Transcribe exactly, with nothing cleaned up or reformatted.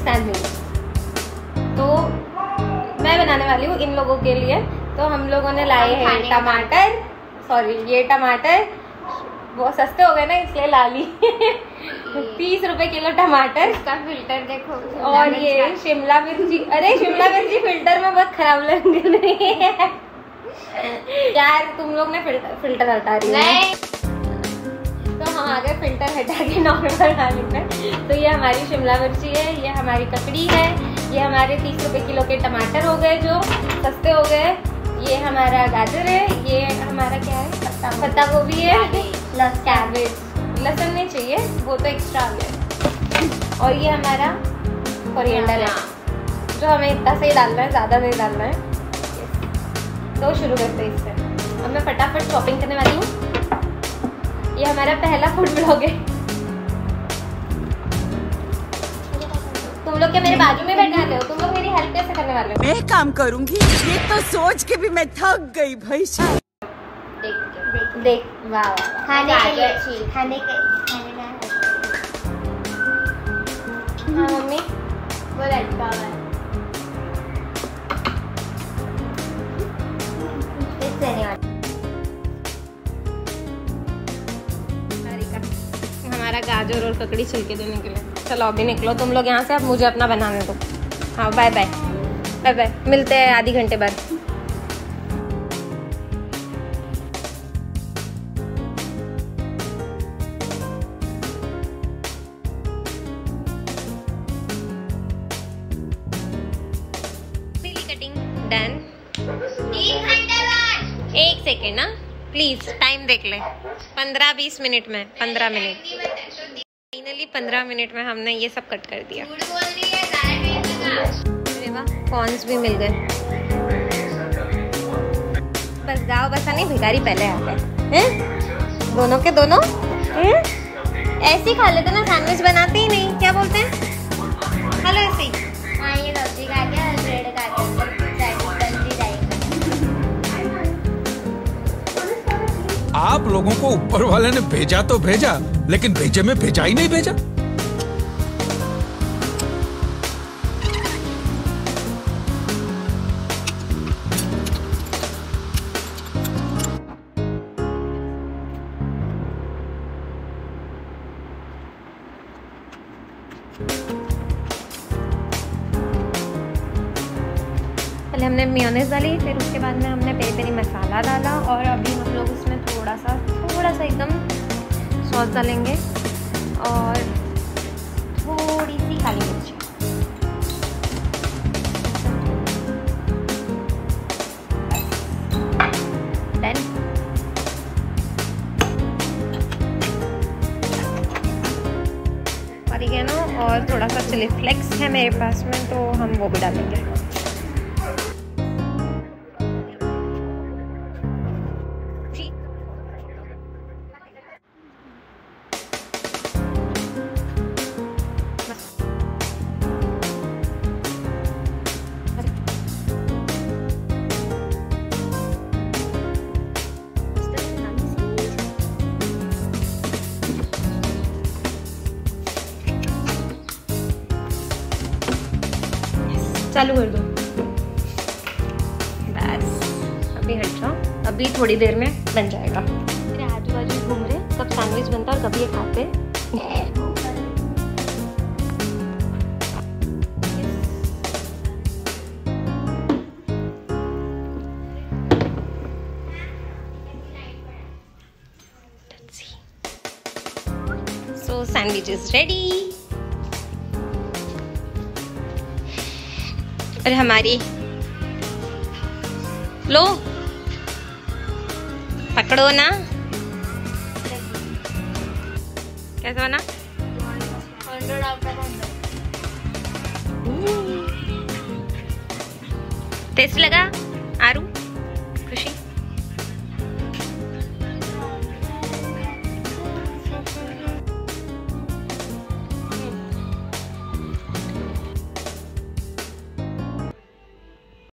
Sandwich. तो मैं बनाने वाली हूँ इन लोगों के लिए। तो हम लोगों ने लाए हैं टमाटर, सॉरी ये टमाटर वो सस्ते हो गए ना इसलिए ला ली। तीस रुपए किलो टमाटर। इसका फिल्टर देखो। और ये शिमला मिर्ची, अरे शिमला मिर्ची फिल्टर में बहुत खराब लग रही है यार, तुम लोग ने फिल्टर फिल्टर हटा रही है। तो हम आ गए फिल्टर हटा के नॉर्मल डाली में। तो ये हमारी शिमला मिर्ची है, ये हमारी ककड़ी है, ये हमारे तीस रुपए किलो के टमाटर हो गए जो सस्ते हो गए, ये हमारा गाजर है, ये हमारा क्या है पत्ता पत्ता गोभी है, प्लस कैबेज, लहसुन नहीं चाहिए वो तो एक्स्ट्रा आ गया, और ये हमारा कोरिएंडर है जो हमें इतना सही डालना है, ज़्यादा नहीं डालना है। तो शुरू करते हैं इससे। अब मैं फटाफट शॉपिंग करने वाली हूँ। ये हमारा पहला फूड ब्लॉग है। तुम लोग क्या मेरे बाजू में बैठने वाले हो? तुम लोग मेरी हेल्प कैसे करने वाले हो? मैं काम करूंगी, ये तो सोच के भी मैं थक गई भाई साहब। देख देख देख वाह वाह, खाने के लिए अच्छी, खाने के खाने का। हाँ मम्मी वो लटका हुआ है। इससे नहीं आता। हमारा गाजर और ककड़ी छिलके देने के लिए। चलो अभी निकलो तुम लोग यहाँ से, अब मुझे अपना बनाने दो। हाँ बाय बाय बाय बाय, मिलते हैं आधी घंटे बाद। Cutting done. एक सेकेंड ना प्लीज, टाइम देख ले। पंद्रह बीस मिनट में, पंद्रह मिनट फाइनली पंद्रह मिनट में हमने ये सब कट कर दिया। अरे वाह, कॉर्न्स भी मिल गए। बस गाँव बसा नहीं, भिखारी पहले आते हैं। दोनों के दोनों ऐसे ही खा लेते ना, सैंडविच बनाते ही नहीं। क्या बोलते हैं? हेलो ऐसे ही। हाँ ये रोटी खा के और ब्रेड खा के सैंडविच बन भी जाएगा। आप लोगों को ऊपर वाले ने भेजा तो भेजा, लेकिन भेजे में भेजा ही नहीं भेजा। पहले हमने मेयोनेज़ डाली, फिर उसके बाद में हमने पेरी पेरी मसाला डाला, और अभी हम लोग उसमें थोड़ा सा थोड़ा सा एकदम सॉस डालेंगे और थोड़ी सी काली मिर्च। डन। ऑरिगेनो और थोड़ा सा चिली फ्लेक्स है मेरे पास में, तो हम वो भी डालेंगे। चालू कर दो बस। अभी हट जाओ, अभी थोड़ी देर में बन जाएगा। मेरे आजू बाजू घूम रहे, कब सैंडविच बनता और कभी ये खाते। So sandwich is ready। और हमारी लो पकड़ो ना, कैसा बना? टेस्ट लगा?